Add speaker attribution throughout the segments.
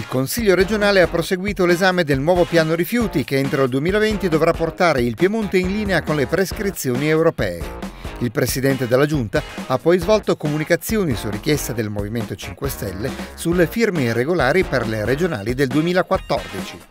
Speaker 1: Consiglio regionale ha proseguito l'esame del nuovo piano rifiuti che entro il 2020 dovrà portare il Piemonte in linea con le prescrizioni europee. Il presidente della Giunta ha poi svolto comunicazioni su richiesta del Movimento 5 Stelle sulle firme irregolari per le regionali del 2014.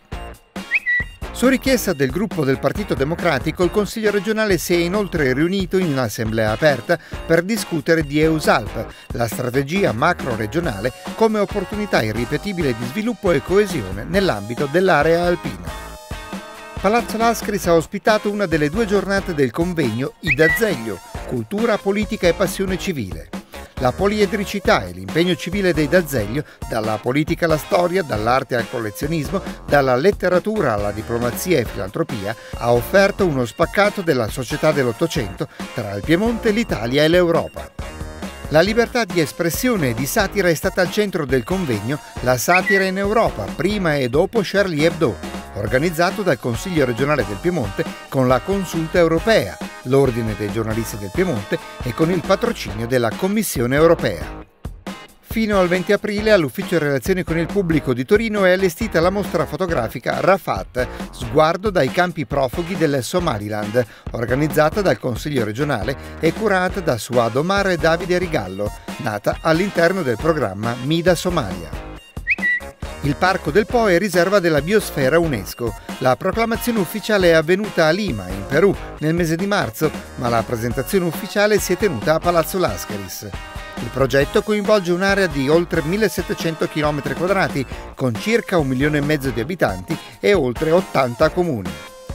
Speaker 1: Su richiesta del gruppo del Partito Democratico, il Consiglio regionale si è inoltre riunito in un'assemblea aperta per discutere di EUSALP, la strategia macro-regionale come opportunità irripetibile di sviluppo e coesione nell'ambito dell'area alpina. Palazzo Lascris ha ospitato una delle 2 giornate del convegno Idazeglio, cultura, politica e passione civile. La poliedricità e l'impegno civile dei D'Azeglio, dalla politica alla storia, dall'arte al collezionismo, dalla letteratura alla diplomazia e filantropia, ha offerto uno spaccato della società dell'Ottocento tra il Piemonte, l'Italia e l'Europa. La libertà di espressione e di satira è stata al centro del convegno La satira in Europa, prima e dopo Charlie Hebdo, organizzato dal Consiglio regionale del Piemonte con la Consulta europea, l'Ordine dei giornalisti del Piemonte e con il patrocinio della Commissione europea. Fino al 20 aprile all'Ufficio Relazioni con il Pubblico di Torino è allestita la mostra fotografica Rafat, sguardo dai campi profughi del Somaliland, organizzata dal Consiglio regionale e curata da Suad Omar e Davide Rigallo, nata all'interno del programma Mida Somalia. Il Parco del Po è riserva della biosfera UNESCO. La proclamazione ufficiale è avvenuta a Lima, in Perù, nel mese di marzo, ma la presentazione ufficiale si è tenuta a Palazzo Lascris. Il progetto coinvolge un'area di oltre 1700 km², con circa 1,5 milioni di abitanti e oltre 80 comuni.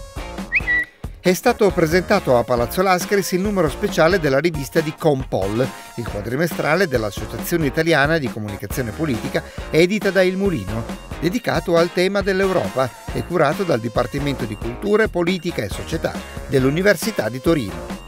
Speaker 1: È stato presentato a Palazzo Lascris il numero speciale della rivista di Compol, il quadrimestrale dell'Associazione Italiana di Comunicazione Politica, edita da Il Mulino, dedicato al tema dell'Europa e curato dal Dipartimento di Cultura, Politica e Società dell'Università di Torino.